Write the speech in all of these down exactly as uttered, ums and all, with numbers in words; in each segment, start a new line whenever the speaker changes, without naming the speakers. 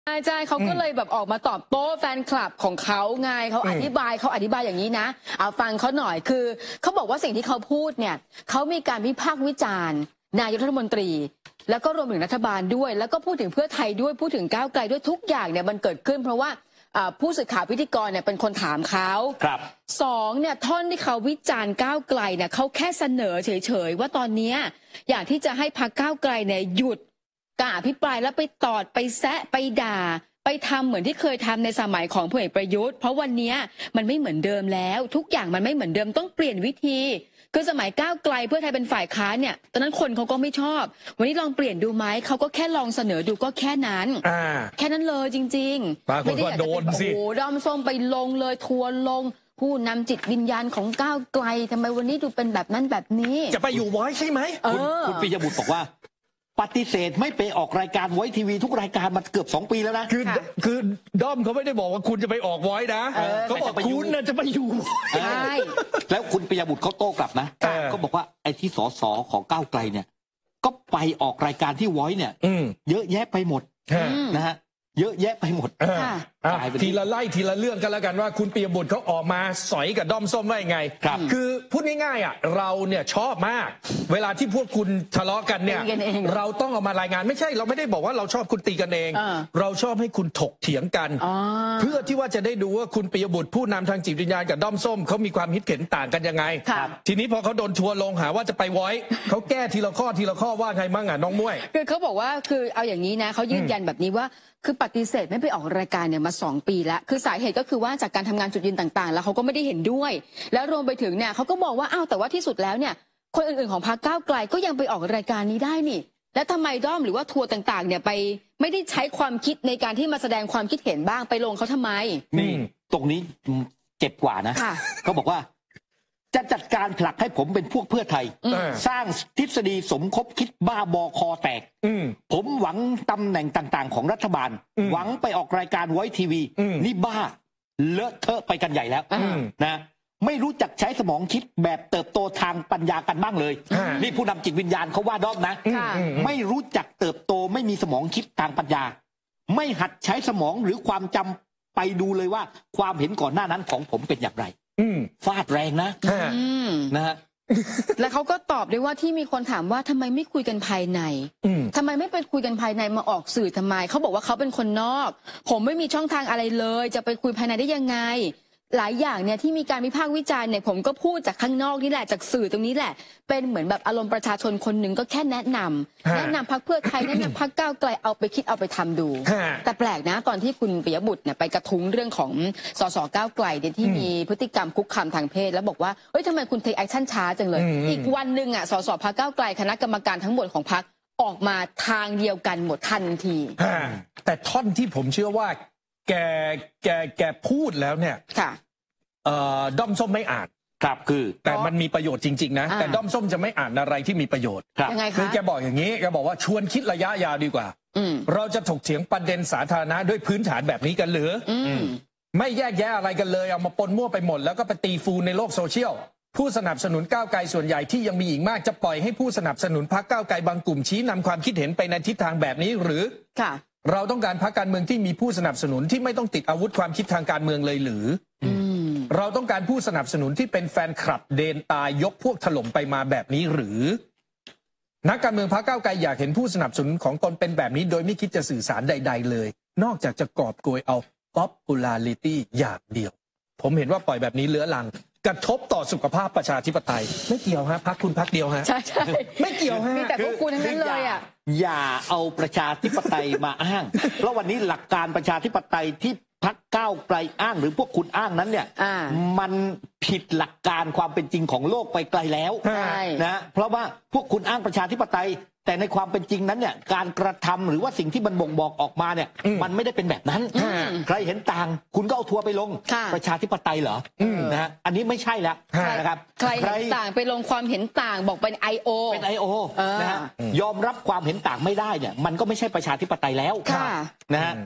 ใช่ใช่เขาก็เลยแบบออกมาตอบโต้แฟนคลับของเขาไงเขาอธิบายเขาอธิบายอย่างนี้นะเอาฟังเขาหน่อยคือเขาบอกว่าสิ่งที่เขาพูดเนี่ยเขามีการวิพากษ์วิจารณ์นายกรัฐมนตรีแล้วก็รวมถึงรัฐบาลด้วยแล้วก็พูดถึงเพื่อไทยด้วยพูดถึงก้าวไกลด้วยทุกอย่างเนี่ยมันเกิดขึ้นเพราะว่าผู้สื่อข่าวพิธีกรเนี่ยเป็นคนถามเขาครับสองเนี่ยท่อนที่เขาวิจารณ์ก้าวไกลเนี่ยเขาแค่เสนอเฉยๆว่าตอนนี้อยากที่จะให้พรรคก้าวไกลเนี่ยหยุดการอภิปรายแล้วไปตอดไปแซะไปด่าไปทำเหมือนที่เคยทำในสมัยของพลเอกประยุทธ์เพราะวันนี้มันไม่เหมือนเดิมแล้วทุกอย่างมันไม่เหมือนเดิมต้องเปลี่ยนวิธีคือสมัยก้าวไกลเพื่อไทยเป็นฝ่ายค้านเนี่ยตอนนั้นคนเขาก็ไม่ชอบวันนี้ลองเปลี่ยนดูไหมเขาก็แค่ลองเสนอดูก็แค่นั้นแค่นั้นเลยจริงๆไม่ได้อยากจะเป็นโอ้โหด้อมส้มไปลงเลยทัวร์ลงผู้นำจิตวิญญาณของก้าวไกลทำไมวันนี้ดูเป็นแบบนั้นแบบนี้
จะไปอยู่ไว้ใช่ไหมคุณคุณปิยบุตรบอกว่าปฏิเสธไม่ไปออกรายการไว้ทีวีทุกรายการมาเกือบสองปีแล้วนะคือคือด้อมเขาไม่ได้บอกว่าคุณจะไปออกไว้นะเขาบอกคุณน่ะจะไปอยู่
ใช่
แล้วคุณปิยบุตรเขาโต้กลับนะก็บอกว่าไอ้ที่สสของก้าวไกลเนี่ยก็ไปออกรายการที่ไว้เนี่ยเยอะแยะไปหมดนะฮะเยอะแยะไปหมด
ทีละไล่ทีละเรื่องกันแล้วกันว่าคุณปิยบุตรเขาออกมาสอยกับด้อมส้มว่ายังไงคือพูดง่ายๆอ่ะเราเนี่ยชอบมากเวลาที่พวกคุณทะเลาะกันเนี่ยเราต้องเอามารายงานไม่ใช่เราไม่ได้บอกว่าเราชอบคุณตีกันเองเราชอบให้คุณถกเถียงกันเพื่อที่ว่าจะได้ดูว่าคุณปิยบุตรผู้นำทางจิตวิญญาณกับด้อมส้มเขามีความคิดเห็นต่างกันยังไงทีนี้พอเขาโดนทัวร์ลงหาว่าจะไปไว้เขาแก้ทีละข้อทีละข้อว่าไงมั่งอ่ะน้องม้วย
คือเขาบอกว่าคือเอาอย่างนี้นะเขายืนยันแบบนี้ว่าคือปฏิเสธไม่ไปออกรายการเนี่ยมาสองปีแล้วคือสาเหตุก็คือว่าจากการทำงานจุดยืนต่างๆแล้วเขาก็ไม่ได้เห็นด้วยแล้วรวมไปถึงเนี่ยเขาก็บอกว่าอ้าวแต่ว่าที่สุดแล้วเนี่ยคนอื่นๆของพรรคก้าวไกลก็ยังไปออกรายการนี้ได้นี่แล้วทำไมด้อมหรือว่าทัวร์ต่างๆเนี่ยไปไม่ได้ใช้ความคิดในการที่มาแสดงความคิดเห็นบ้างไปลงเขาทำไม
นี่ตรงนี้เจ็บกว่านะเขาบอกว่าจะจัดการผลักให้ผมเป็นพวกเพื่อไทยสร้างทฤษฎีสมคบคิดบ้าบอคอแตกผมหวังตำแหน่งต่างๆของรัฐบาลหวังไปออกรายการไว้ทีวีนี่บ้าเลอะเทอะไปกันใหญ่แล้วนะไม่รู้จักใช้สมองคิดแบบเติบโตทางปัญญากันบ้างเลยนี่ผู้นำจิตวิญญาณเขาว่าด้อมนะไม่รู้จักเติบโตไม่มีสมองคิดทางปัญญาไม่หัดใช้สมองหรือความจำไปดูเลยว่าความเห็นก่อนหน้านั้นของผมเป็นอย่างไรฟาดแรงนะนะฮะ
แล้วเขาก็ตอบด้วยว่าที่มีคนถามว่าทำไมไม่คุยกันภายในทำไมไม่ไปคุยกันภายในมาออกสื่อทำไมเขาบอกว่าเขาเป็นคนนอกผมไม่มีช่องทางอะไรเลยจะไปคุยภายในได้ยังไงหลายอย่างเนี่ยที่มีการวิพากษ์วิจารณ์เนี่ยผมก็พูดจากข้างนอกนี่แหละจากสื่อตรงนี้แหละเป็นเหมือนแบบอารมณ์ประชาชนคนหนึ่งก็แค่แนะนำแนะนำพรรคเพื่อไทยแนะนำพรรคก้าวไกลเอาไปคิดเอาไปทำดูแต่แปลกนะตอนที่คุณปิยบุตรเนี่ยไปกระทุ้งเรื่องของสสก้าวไกลเนี่ยที่มีพฤติกรรมคุกคามทางเพศแล้วบอกว่าเฮ้ยทำไมคุณเทคแอคชั่นช้าจังเลยอีกวันหนึ่งอ่ะสสพรรคก้าวไกลคณะกรรมการทั้งหมดของพรรคออกมาทางเดียวกันหมดทันที
แต่ท่อนที่ผมเชื่อว่าแกแกแกพูดแล้วเนี่ยเอ่อด้อมส้มไม่อ่าน
ครับคือ
แต่มันมีประโยชน์จริงๆนะแต่ด้อมส้มจะไม่อ่านอะไรที่มีประโยชน์คือแกบอกอย่างนี้แกบอกว่าชวนคิดระยะยาวดีกว่าเราจะถกเถียงประเด็นสาธารณะด้วยพื้นฐานแบบนี้กันหรือไม่แยกแยะอะไรกันเลยเอามาปนมั่วไปหมดแล้วก็ไปตีฟูในโลกโซเชียลผู้สนับสนุนก้าวไกลส่วนใหญ่ที่ยังมีอีกมากจะปล่อยให้ผู้สนับสนุนพรรคก้าวไกลบางกลุ่มชี้นำความคิดเห็นไปในทิศทางแบบนี้หรือเราต้องการพรรคการเมืองที่มีผู้สนับสนุนที่ไม่ต้องติดอาวุธความคิดทางการเมืองเลยหรือเราต้องการผู้สนับสนุนที่เป็นแฟนคลับเดนตายยกพวกถล่มไปมาแบบนี้หรือนักการเมืองพรรคก้าวไกลอยากเห็นผู้สนับสนุนของตนเป็นแบบนี้โดยไม่คิดจะสื่อสารใดๆเลยนอกจากจะกอบโกยเอา popularity อย่างเดียวผมเห็นว่าปล่อยแบบนี้เลื้อรังกระทบต่อสุขภาพประชาธิปไตยไม่เกี่ยวฮะพรรคคุณพรรคเดียวฮะ
ใช่ใช่
ไม่เกี่ยวฮะ
มีแต่พวกคุณทั้งนั้นเลยอ่ะ
อย่าเอาประชาธิปไตยมาอ้างเพราะวันนี้หลักการประชาธิปไตยที่พรรคก้าวไกลอ้างหรือพวกคุณอ้างนั้นเนี่ยมันผิดหลักการความเป็นจริงของโลกไปไกลแล้วนะเพราะว่าพวกคุณอ้างประชาธิปไตยแต่ในความเป็นจริงนั้นเนี่ยการกระทำหรือว่าสิ่งที่มันบ่งบอกออกมาเนี่ยมันไม่ได้เป็นแบบนั้นใครเห็นต่างคุณก็เอาทัวร์ไปลงประชาธิปไตยเหรอนะฮะอันนี้ไม่ใช่แล้วนะครับ
ใครเห็นต่างไปลงความเห็นต่างบอกเป็น ไอ โอ
เป็น ไอ โอ นะฮะยอมรับความเห็นต่างไม่ได้เนี่ยมันก็ไม่ใช่ประชาธิปไตยแล้วนะฮะ
อั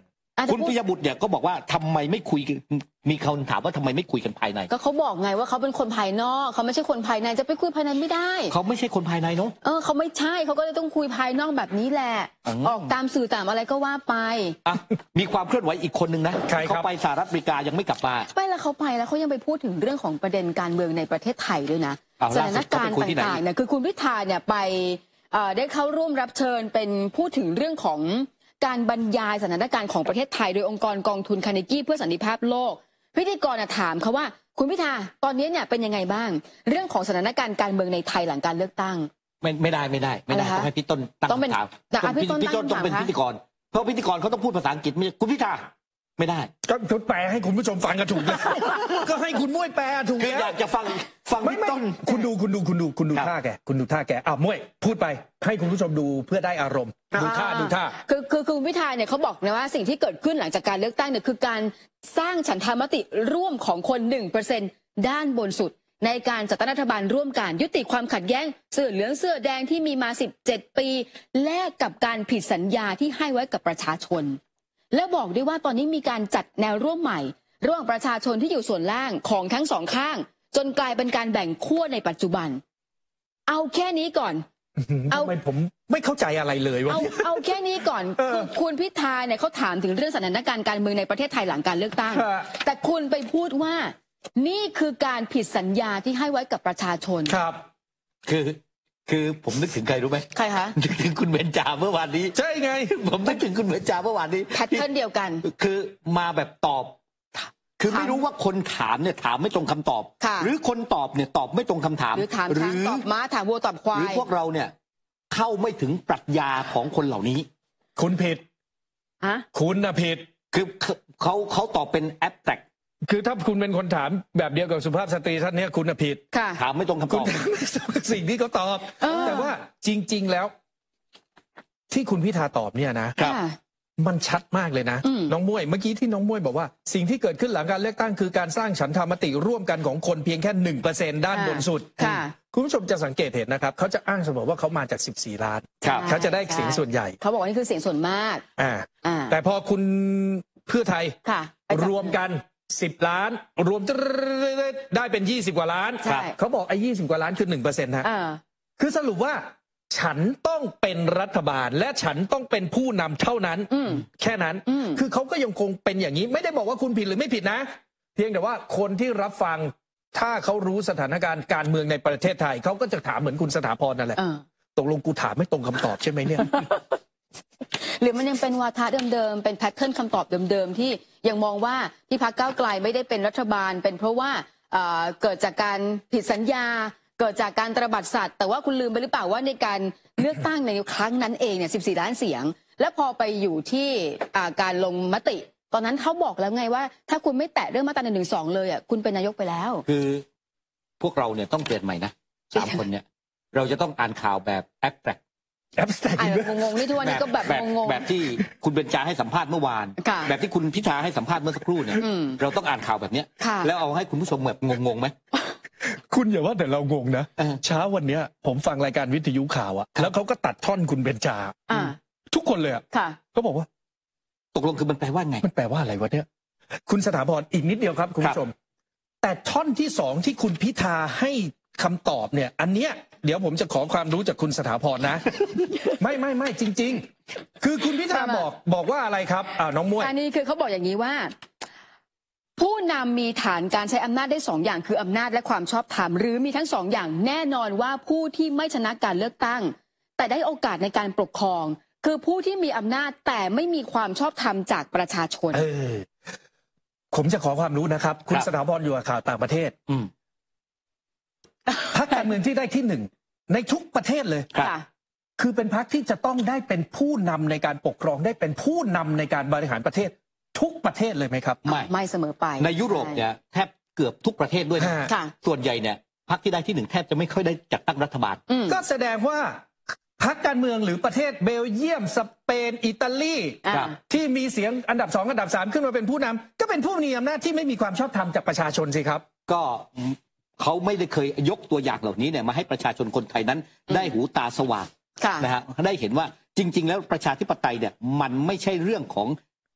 คุณปิยบุตรเนี่ยก็บอกว่าทำไมไม่คุยมีคนถามว่าทำไมไม่คุยกันภายใน
ก็เขาบอกไงว่าเขาเป็นคนภายนอกเขาไม่ใช่คนภายในจะไปคุยภายในไม่ได้
เขาไม่ใช่คนภายในเนาะ
เออเขาไม่ใช่เขาก็เลยต้องคุยภายนอกแบบนี้แหละออกตามสื่อตามอะไรก็ว่าไป
อ่ะมีความเคลื่อนไหวอีกคนนึงนะเขาไปสหรัฐอเมริกายังไม่กลับมา
ไม่แล้วเขาไปแล้วเขายังไปพูดถึงเรื่องของประเด็นการเมืองในประเทศไทยด้วยนะสถานการณ์ต่างๆเนี่ยคือคุณพิธาเนี่ยไปได้เข้าร่วมรับเชิญเป็นพูดถึงเรื่องของการบรรยายสถานการณ์ของประเทศไทยโดยองค์กรกองทุนคาร์เนกี้เพื่อสันติภาพโลกพิธีกรถามเขาว่าคุณพิธาตอนนี้เนี่ยเป็นยังไงบ้างเรื่องของสถานการณ์การเมืองในไทยหลังการเลือกตั้ง
ไม่ไม่ได้ไม่ได้ไม่ได้ต้องให้พี่ต้นตั้งคำถามพี่ต้นต้องเป็นพิธีกรเพราะพิธีกรเขาต้องพูดภาษาอังกฤษไม่คุณพิธาไม่ได้
ก็แปลให้คุณผู้ชมฟังกันถูกแล้วก็ให้คุณม้วยแปลถูกแล้ว
อยากจะฟังฟังพี่ต้น
คุณดูคุณดูคุณดูคุณดูท่าแกคุณดูท่าแกอ้าวม้วยพูดไปให้คุณผู้ชมดูเพื่อได้อารมณ์ดูท่าดูท่า
คือคือคุณพิธาเนี่ยเขาบอกนะว่าสิ่งที่เกิดขึ้นหลังจากการเลือกตั้งเนี่ยคือการสร้างฉันทามติร่วมของคน หนึ่งเปอร์เซ็นต์ ด้านบนสุดในการจัดตั้งรัฐบาลร่วมกันยุติความขัดแย้งเสื้อเหลืองเสื้อแดงที่มีมาสิบเจ็ดปีแลกกับการผิดสัญญาที่ให้ไว้กับประชาชนและบอกด้วยว่าตอนนี้มีการจัดแนวร่วมใหม่ระหว่างประชาชนที่อยู่ส่วนล่างของทั้งสองข้างจนกลายเป็นการแบ่งขั้วในปัจจุบันเอาแค่นี้ก่อน
เอาทำไมผมไม่เข้าใจอะไรเลยวะ
เอาเอาแค่นี้ก่อนคือคุณพิธาเนี่ยเขาถามถึงเรื่องสถานการณ์การเมืองในประเทศไทยหลังการเลือกตั้งแต่คุณไปพูดว่านี่คือการผิดสัญญาที่ให้ไว้กับประชาชน
ครับ
คือคือผมนึกถึงใครรู้ไหม
ใครคะ
นึกถึงคุณเบญจาเมื่อวานนี้
ใช่ไง
ผมนึกถึงคุณเบญจาเมื่อวานนี้
แพทเทิร์นเดียวกัน
คือมาแบบตอบคือไม่รู้ว่าคนถามเนี่ยถามไม่ตรงคำตอบหรือคนตอบเนี่ยตอบไม่ตรงคำถาม
หรือถามช้างตอบม้าถามวัวตอบควาย
หรือพวกเราเนี่ยเข้าไม่ถึงปรัชญาของคนเหล่านี้
คุณผิด
อะ
คุณน่ะผิด
คือเขาเขาตอบเป็นแอบแตรก
คือถ้าคุณเป็นคนถามแบบเดียวกับสุภาพสตรีท่านนี้คุณผิด
ถามไม่ตรงคำตอบ
สิ่งที่เขาตอบแต่ว่าจริงๆแล้วที่คุณพิธาตอบเนี่ยนะมันชัดมากเลยนะน้องม้วยเมื่อกี้ที่น้องม้วยบอกว่าสิ่งที่เกิดขึ้นหลังการเลือกตั้งคือการสร้างฉันทามติร่วมกันของคนเพียงแค่หนึ่งเปอร์เซ็นต์ด้านบนสุดคุณผู้ชมจะสังเกตเห็นนะครับเขาจะอ้างเสมอว่าเขามาจากสิบสี่ล้านเขาจะได้เสียงส่วนใหญ่
เขาบอกว่านี่คือเสียงส่วนมาก
อ่าแต่พอคุณเพื่อไทยรวมกันสิบล้านรวมได้เป็นยี่สิบกว่าล้านเขาบอกไอ้ยี่สิบกว่าล้านคือหนึ่งเปอร์เซ็นต์ฮะคือสรุปว่าฉันต้องเป็นรัฐบาลและฉันต้องเป็นผู้นำเท่านั้นแค่นั้นคือเขาก็ยังคงเป็นอย่างนี้ไม่ได้บอกว่าคุณผิดหรือไม่ผิดนะเพียงแต่ว่าคนที่รับฟังถ้าเขารู้สถานการณ์การเมืองในประเทศไทยเขาก็จะถามเหมือนคุณสถาพรนั่นแหละตกลงกูถามไม่ตรงคำตอบใช่ไหมเนี่ย
หรือมันยังเป็นวาทะเดิมๆเป็นแพทเทิร์นคำตอบเดิมๆที่ยังมองว่าที่พรรคก้าวไกลไม่ได้เป็นรัฐบาลเป็นเพราะว่าเกิดจากการผิดสัญญาเกิดจากการตระบัดสัตว์แต่ว่าคุณลืมไปหรือเปล่าว่าในการเลือกตั้งในครั้งนั้นเองเนี่ยสิบสี่ล้านเสียงและพอไปอยู่ที่การลงมติตอนนั้นเขาบอกแล้วไงว่าถ้าคุณไม่แตะเรื่องมาตราหนึ่งหนึ่งสองเลยอ่ะคุณเป็นนายกไปแล้ว
คือพวกเราเนี่ยต้องเปลี่ยนใหม่นะสามคนเนี่ยเราจะต้องอ่านข่าวแบบแอบแตรก
แอบแตรก
งงๆนี่ทุกวันนี้ก็แบบงง
ๆแบบที่คุณเบญจาให้สัมภาษณ์เมื่อวานแบบที่คุณพิธาให้สัมภาษณ์เมื่อสักครู่เนี่ยเราต้องอ่านข่าวแบบนี้แล้วเอาให้คุณผู้ชมแบบงงๆไหม
คุณอย่าว่าแต่เรางงนะเช้าวันนี้ผมฟังรายการวิทยุข่าวอะแล้วเขาก็ตัดท่อนคุณเบญจาทุกคนเลยอะเขาบอกว่า
ตกลงคือมันแปลว่าไง
มันแปลว่าอะไรวะเนี่ยคุณสถาพรอีกนิดเดียวครับคุณผู้ชมแต่ท่อนที่สองที่คุณพิธาให้คำตอบเนี่ยอันเนี้ยเดี๋ยวผมจะขอความรู้จากคุณสถาพรนะไม่ไม่ไม่จริงๆคือคุณพิธาบอกบอกว่าอะไรครับอ่าน้องม้วย
อันนี้คือเขาบอกอย่างนี้ว่าผู้นำมีฐานการใช้อำนาจได้สองอย่างคืออำนาจและความชอบธรรมหรือมีทั้งสองอย่างแน่นอนว่าผู้ที่ไม่ชนะการเลือกตั้งแต่ได้โอกาสในการปกครองคือผู้ที่มีอำนาจแต่ไม่มีความชอบธรรมจากประชาชน
เออผมจะขอความรู้นะครับคุณสถาพรอยู่กับข่าวต่างประเทศอืมพรรคการเมืองที่ได้ที่หนึ่งในทุกประเทศเลยคือเป็นพรรคที่จะต้องได้เป็นผู้นำในการปกครองได้เป็นผู้นำในการบริหารประเทศทุกประเทศเลยไหมครับ
ไม่
ไม่เสมอไป
ในยุโรปเนี่ยแทบเกือบทุกประเทศด้วยนะส่วนใหญ่เนี่ยพรรคที่ได้ที่หนึ่งแทบจะไม่ค่อยได้จัดตั้งรัฐบาล
ก็แสดงว่าพรรคการเมืองหรือประเทศเบลเยียมสเปนอิตาลีที่มีเสียงอันดับสองอันดับสามขึ้นมาเป็นผู้นำก็เป็นผู้มีอำนาจที่ไม่มีความชอบธรรมจากประชาชนสิครับ
ก็เขาไม่ได้เคยยกตัวอย่างเหล่านี้เนี่ยมาให้ประชาชนคนไทยนั้นได้หูตาสว่างนะฮะได้เห็นว่าจริงๆแล้วประชาธิปไตยเนี่ยมันไม่ใช่เรื่องของ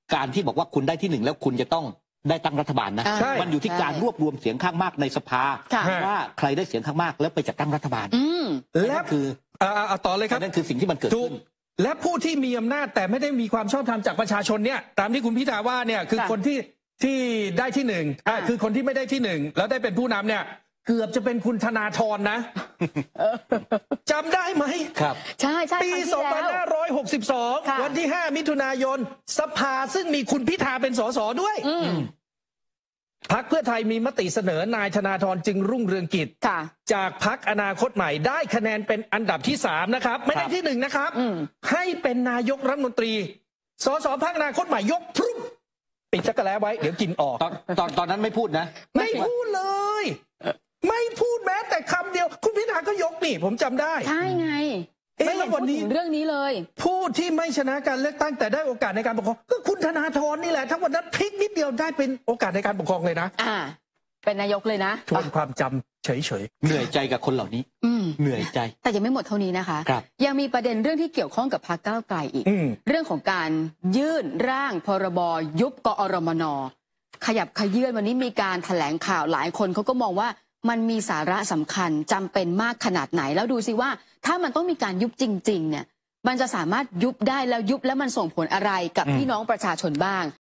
การที่บอกว่าคุณได้ที่หนึ่งแล้วคุณจะต้องได้ตั้งรัฐบาลนะมันอยู่ที่การรวบรวมเสียงข้างมากในสภาว่าใครได้เสียงข้างมากแล้วไปจัดตั้งรัฐบาล
และ
คือ
เอาต่อเลยครับ
นั่นคือสิ่งที่มันเกิดขึ้น
และผู้ที่มีอำนาจแต่ไม่ได้มีความชอบธรรมจากประชาชนเนี่ยตามที่คุณพิธาว่าเนี่ยคือคนที่ที่ได้ที่หนึ่งอ่าคือคนที่ไม่ได้ที่หนึ่งแล้วได้เป็นผู้นำเนี่ยเกือบจะเป็นคุณธนาธรนะจำได้ไหม
ครับ
ใช่ใช่
ปีสองพันห้าร้อยหกสิบสองวันที่ห้ามิถุนายนสภาซึ่งมีคุณพิธาเป็นสสด้วยพรรคเพื่อไทยมีมติเสนอนายธนาธรจึงรุ่งเรืองกิจจากพรรคอนาคตใหม่ได้คะแนนเป็นอันดับที่สามนะครับไม่ได้ที่หนึ่งนะครับให้เป็นนายกรัฐมนตรีสสพรรคอนาคตใหม่ยกพรุ่งปิดจักรแล้ไว้เดี๋ยวกินออก
ตอนตอนตอนนั้นไม่พูดนะ
ไม่พูดเลยไม่พูดแม้แต่คำเดียวคุณพิธาก็ยกนี่ผมจำได้
ใช่ไง
ไม่เห็นพูดถึ
งเรื่องนี้เลย
ผู้ที่ไม่ชนะการเลือกตั้งแต่ได้โอกาสในการปกครองก็คุณธนาธรนี่แหละทั้งวันนั้นพลิกนิดเดียวได้เป็นโอกาสในการปกครองเลยนะ
อ่าเป็นนายกเลยนะ
ทวนความจำเฉย
ๆเหนื่อยใจกับคนเหล่านี้เหนื่อยใจ
แต่ยังไม่หมดเท่านี้นะคะยังมีประเด็นเรื่องที่เกี่ยวข้องกับพรรคก้าวไกลอีกเรื่องของการยื่นร่างพรบยุบกอรมนขยับขยื่นวันนี้มีการแถลงข่าวหลายคนเขาก็มองว่ามันมีสาระสำคัญจำเป็นมากขนาดไหนแล้วดูสิว่าถ้ามันต้องมีการยุบจริงๆเนี่ยมันจะสามารถยุบได้แล้วยุบแล้วมันส่งผลอะไรกับพี่น้องประชาชนบ้าง